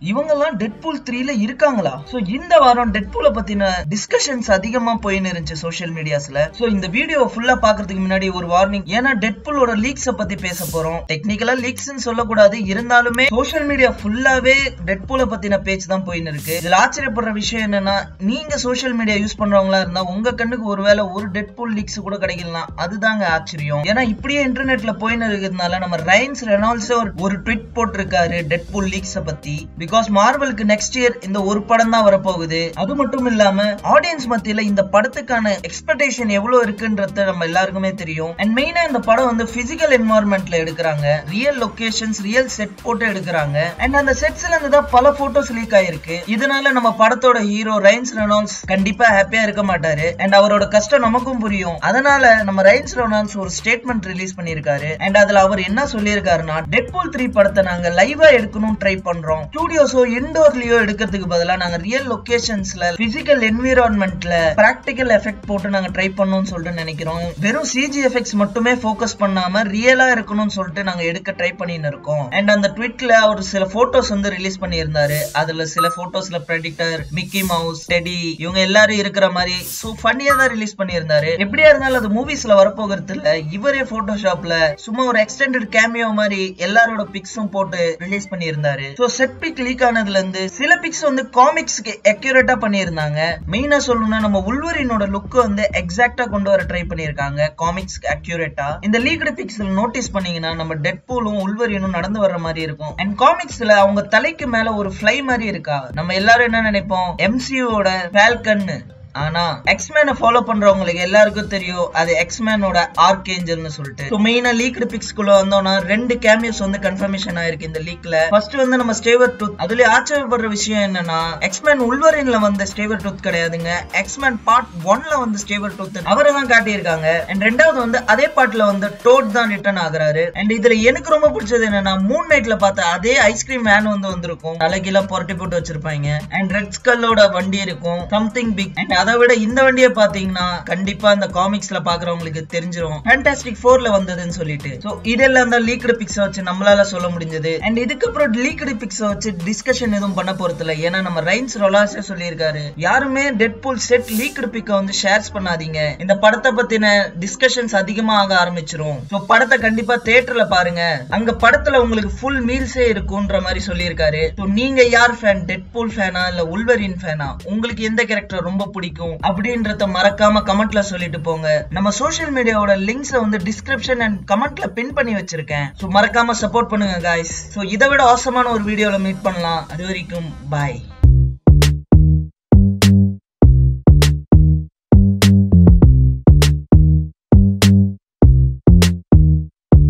இவங்கெல்லாம் டெட்பூல் 3ல இருக்காங்களா? சோ இந்த வாரம் டெட்பூல பத்தின டிஸ்கஷன்ஸ் அதிகமா போயின்னு இருந்துச்சு சோஷியல் மீடியாஸ்ல. சோ இந்த வீடியோ ஃபுல்லா பாக்குறதுக்கு முன்னாடி ஒரு வார்னிங். ஏன்னா டெட்பூலோட லீக்ஸ் பத்தி பேச போறோம். டெக்னிக்கலா லீக்ஸ்னு சொல்லக்கூடாது, இருந்தாலுமே சோஷியல் மீடியா ஃபுல்லாவே டெட்பூல பத்தின பேஜ் தான் போயின்னு இருக்கு. இதுல ஆச்சரியப்படுற விஷயம் என்னன்னா, நீங்க சோஷியல் மீடியா யூஸ் பண்றவங்களா இருந்தா உங்க கண்ணுக்கு ஒருவேளை ஒரு டெட்பூல் லீக்ஸ் கூட கிடைக்கலாம். அதுதாங்க ஆச்சரியம். ஏன்னா இப்படியே இன்டர்நெட்ல போயின்னு இருக்கிறதுனால நம்ம ரைன்ஸ் ரெனால்ட்ஸ் ஒரு ட்வீட் போட்டிருக்காரு டெட்பூல் லீக்ஸ் பத்தி. பிகாஸ் மார்வலுக்கு நெக்ஸ்ட் இயர் இந்த ஒரு படம் தான் வரப்போகுது. அது மட்டும் இல்லாம ஆடியன்ஸ் மத்தியில இந்த படத்துக்கான எக்ஸ்பெக்டேஷன் எவ்வளவு இருக்குன்றது நம்ம எல்லாருக்குமே தெரியும். அண்ட் மெயினா இந்த படம் வந்து பிசிக்கல் என்வாயர்மெண்ட்ல எடுக்கிறாங்க, ரியல் லொகேஷன்ஸ், ரியல் செட் போட்டு எடுக்கிறாங்க. அண்ட் அந்த செட்ஸ்ல இருந்து தான் பல போட்டோஸ் லீக் ஆயிருக்கு. இதனால நம்ம படத்தோட ஹீரோ ரைன்ஸ் ரெனால்ட்ஸ் கண்டிப்பா ஹாப்பியா இருக்க மாட்டாரு. அண்ட் அவரோட கஷ்டம் நமக்கும் புரியும். அதனால நம்ம ரைன்ஸ் ரெனால்ட்ஸ் ஒரு ஸ்டேட்மெண்ட் ரிலீஸ் பண்ணிருக்காரு. அண்ட் அதுல அவர் என்ன சொல்லியிருக்காருன்னா, டெட்பூல் 3 படத்தை நாங்க லைவா எடுக்கணும் ட்ரை பண்றோம். ஸ்டுடியோஸோ இன்டோர்லயோ எடுக்கிறதுக்கு பதிலா நாங்க ரியல் லொகேஷன்ஸ்ல பிசிக்கல் என்விரான்மெண்ட்ல பிராக்டிகல் எஃபெக்ட் போட்டு நாங்க ட்ரை பண்ணணும்னு சொல்லிட்டு நினைக்கிறோம். வெறும் சிஜி எஃபெக்ட்ஸ் மட்டுமே ஃபோக்கஸ் பண்ணாம ரியலா இருக்கணும்னு சொல்லிட்டு நாங்க எடுக்க ட்ரை பண்ணிட்டு இருக்கோம். அண்ட் அந்த ட்வீட்ல அவர் சில போட்டோஸ் வந்து ரிலீஸ் பண்ணியிருந்தாரு. அதுல சில போட்டோஸ்ல பிரெடிட்டர், மிக்கி மவுஸ், டெடி இவங்க எல்லாரும் இருக்கிற மாதிரி சோ ஃபன்னியா தான் ரிலீஸ் பண்ணியிருந்தாரு. எப்படியா இருந்தாலும் அது மூவிஸ்ல வரப்போகிறது இல்ல. இவரே போட்டோஷாப்ல சும்மா ஒரு எக்ஸ்டெண்டட் கேமியோ மாதிரி எல்லாரோட பிக்ஸும் போட்டு ரிலீஸ் பண்ணியிருந்தாரு. சோ செட் பிக் லீக் ஆனதுல இருந்து சில பிக்ஸ் வந்து காமிக்ஸ்க்கு அக்யூரேட்டா பண்ணியிருந்தாங்க. மெயினா சொல்லணும்னா நம்ம உல்வரினோட லுக் வந்து எக்ஸாக்ட்டா கொண்டு வர ட்ரை பண்ணிருக்காங்க காமிக்ஸ்க்கு அக்யூரேட்டா. இந்த லீக்டு பிக்ஸ்ல நோட்டீஸ் பண்ணீங்கன்னா நம்ம டெட்பூலும் உல்வரினும் நடந்து வர்ற மாதிரி இருக்கும். அண்ட் காமிக்ஸ்ல அவங்க தலைக்கு மேல ஒரு ஃப்ளை மாதிரி இருக்கா. நம்ம எல்லாரும் என்ன நினைப்போம், எம்சியூவோட ஃபால்கன். ஆனா எக்ஸ்மேனை ஃபாலோ பண்றவங்களுக்கு எல்லாருக்கும் தெரியும் அது எக்ஸ்மேனோட ஆர்க்ஏஞ்சல்னு சொல்லிட்டு. சோ மெயினா லீக்டு பிக்ஸ்குள்ள வந்தோம்னா 2 கேமியோஸ் வந்து கன்ஃபர்மேஷன் ஆயிருக்கு இந்த லீக்ல. ஃபர்ஸ்ட் வந்து நம்ம ஸ்டேவர் டூத். அதுல ஆச்சரியப்படுற விஷயம் என்னன்னா, எக்ஸ்மேன் உல்வரின்ல வந்து ஸ்டேவர் டூத் கிடையாதுங்க. எக்ஸ்மேன் பார்ட் 1ல வந்து ஸ்டேவர் டூத் அவரை தான் காட்டியிருக்காங்க. அண்ட் ரெண்டாவது வந்து அதே பார்ட்ல வந்து டோட் தான் ரிட்டர்ன் ஆகுறாரு. அண்ட் இதுல எனக்கு ரொம்ப பிடிச்சது என்னன்னா, மூன் நைட்ல பார்த்த அதே ஐஸ்கிரீம் மேன் வந்து வந்திருக்கும். தலைகீழ புரட்டி போட்டு வச்சிருப்பாங்க. அண்ட் ரெட் ஸ்கல்லோட வண்டி இருக்கும், சம்திங் பிக். அண்ட் அதை விட இந்த வண்டியை பாத்தீங்கன்னா கண்டிப்பா இந்த காமிக்ஸ்ல பாக்குறவங்களுக்கு தெரிஞ்சிரும் ஃபேண்டாஸ்டிக் 4ல வந்ததுன்னு சொல்லிட்டு. சோ இதெல்லாம் தான் லீக்டு பிக்ஸ் வச்சு நம்மளால சொல்ல முடிஞ்சது. அண்ட் இதுக்கப்புறம் லீக்டு பிக்ஸ் வச்சு டிஸ்கஷன் எதுவும் பண்ண போறது இல்ல. ஏன்னா நம்ம ரைன்ஸ் ரொலாஸே சொல்லியிருக்காரு, யாருமே டெட்பூல் செட் லீக்டு பிக்க வந்து ஷேர்ஸ் பண்ணாதீங்க, இந்த படத்தை பத்தின டிஸ்கஷன்ஸ் அதிகமா ஆக ஆரம்பிச்சிரும். சோ படத்தை கண்டிப்பா தியேட்டர்ல பாருங்க, அங்க படத்துல உங்களுக்கு ஃபுல் மீல்ஸே இருக்கும்ன்ற மாதிரி சொல்லியிருக்காரு. சோ நீங்க யார் ஃபேன், டெட்பூல் ஃபேனா இல்ல உல்வரின் ஃபேனா? உங்களுக்கு எந்த கேரக்டர் ரொம்ப பிடிக்கும் அப்படின்றத மறக்காம கமெண்ட்ல சொல்லிட்டு போங்க. நம்ம சோஷியல் மீடியாவோட லிங்க்ஸ் வந்து டிஸ்கிரிப்ஷன் அண்ட் கமெண்ட்ல பின் பண்ணி வச்சிருக்கேன். சோ மறக்காம சப்போர்ட் பண்ணுங்க गाइस. சோ இதை விட ஆசமான ஒரு வீடியோல மீட் பண்ணலாம். அது வரைக்கும் பாய்.